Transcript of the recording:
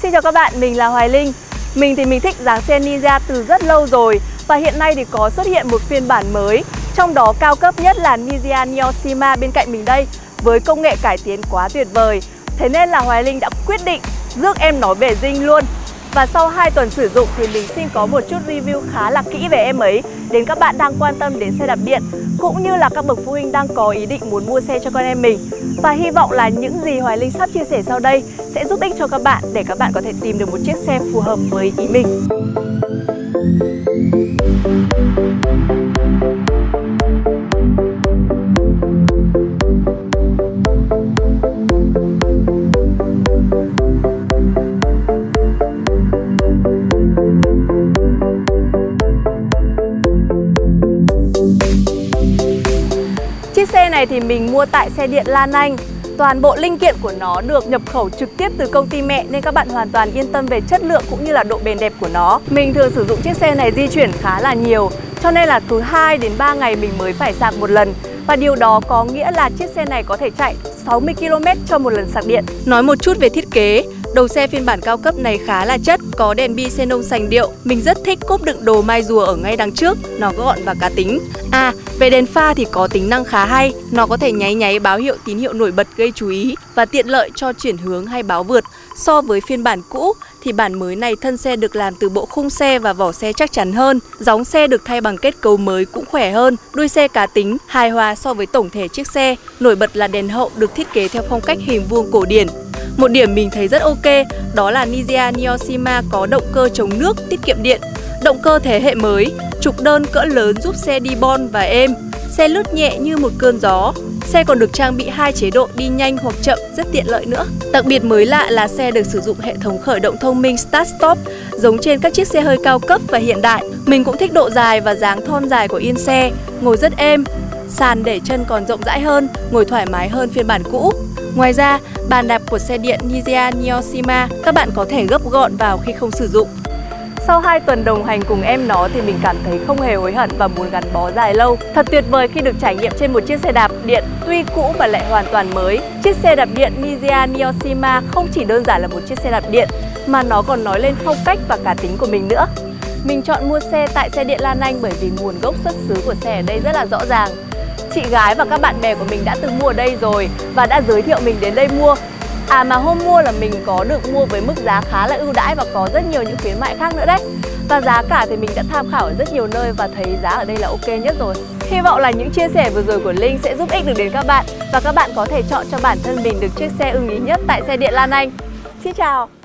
Xin chào các bạn, mình là Hoài Linh. Mình thích dáng xe Ninja từ rất lâu rồi. Và hiện nay thì có xuất hiện một phiên bản mới, trong đó cao cấp nhất là Ninja Neosima bên cạnh mình đây, với công nghệ cải tiến quá tuyệt vời. Thế nên là Hoài Linh đã quyết định rước em nó về dinh luôn. Và sau 2 tuần sử dụng thì mình xin có một chút review khá là kỹ về em ấy đến các bạn đang quan tâm đến xe đạp điện, cũng như là các bậc phụ huynh đang có ý định muốn mua xe cho con em mình. Và hy vọng là những gì Hoài Linh sắp chia sẻ sau đây sẽ giúp ích cho các bạn để các bạn có thể tìm được một chiếc xe phù hợp với ý mình. Chiếc xe này thì mình mua tại xe điện Lan Anh. Toàn bộ linh kiện của nó được nhập khẩu trực tiếp từ công ty mẹ nên các bạn hoàn toàn yên tâm về chất lượng cũng như là độ bền đẹp của nó. Mình thường sử dụng chiếc xe này di chuyển khá là nhiều, cho nên là từ 2 đến 3 ngày mình mới phải sạc một lần. Và điều đó có nghĩa là chiếc xe này có thể chạy 60 km cho một lần sạc điện. Nói một chút về thiết kế, đầu xe phiên bản cao cấp này khá là chất, có đèn bi xenon sành điệu. Mình rất thích cốp đựng đồ mai rùa ở ngay đằng trước, nó gọn và cá tính. Về đèn pha thì có tính năng khá hay, nó có thể nháy nháy báo hiệu tín hiệu nổi bật gây chú ý và tiện lợi cho chuyển hướng hay báo vượt. So với phiên bản cũ thì bản mới này thân xe được làm từ bộ khung xe và vỏ xe chắc chắn hơn. Gióng xe được thay bằng kết cấu mới cũng khỏe hơn, đuôi xe cá tính, hài hòa so với tổng thể chiếc xe. Nổi bật là đèn hậu được thiết kế theo phong cách hình vuông cổ điển. Một điểm mình thấy rất ok đó là Ninja Neosima có động cơ chống nước tiết kiệm điện. Động cơ thế hệ mới, trục đơn cỡ lớn giúp xe đi bon và êm. Xe lướt nhẹ như một cơn gió. Xe còn được trang bị 2 chế độ đi nhanh hoặc chậm rất tiện lợi nữa. Đặc biệt mới lạ là xe được sử dụng hệ thống khởi động thông minh Start Stop giống trên các chiếc xe hơi cao cấp và hiện đại. Mình cũng thích độ dài và dáng thon dài của yên xe, ngồi rất êm. Sàn để chân còn rộng rãi hơn, ngồi thoải mái hơn phiên bản cũ. Ngoài ra, bàn đạp của xe điện Ninja Neosima các bạn có thể gấp gọn vào khi không sử dụng. Sau 2 tuần đồng hành cùng em nó thì mình cảm thấy không hề hối hận và muốn gắn bó dài lâu. Thật tuyệt vời khi được trải nghiệm trên một chiếc xe đạp điện tuy cũ mà lại hoàn toàn mới. Chiếc xe đạp điện Ninja Neosima không chỉ đơn giản là một chiếc xe đạp điện mà nó còn nói lên phong cách và cá tính của mình nữa. Mình chọn mua xe tại xe điện Lan Anh bởi vì nguồn gốc xuất xứ của xe ở đây rất là rõ ràng. Chị gái và các bạn bè của mình đã từng mua ở đây rồi và đã giới thiệu mình đến đây mua. Mà hôm mua là mình có được mua với mức giá khá là ưu đãi và có rất nhiều những khuyến mại khác nữa đấy. Và giá cả thì mình đã tham khảo ở rất nhiều nơi và thấy giá ở đây là ok nhất rồi. Hy vọng là những chia sẻ vừa rồi của Linh sẽ giúp ích được đến các bạn và các bạn có thể chọn cho bản thân mình được chiếc xe ưng ý nhất tại xe điện Lan Anh. Xin chào!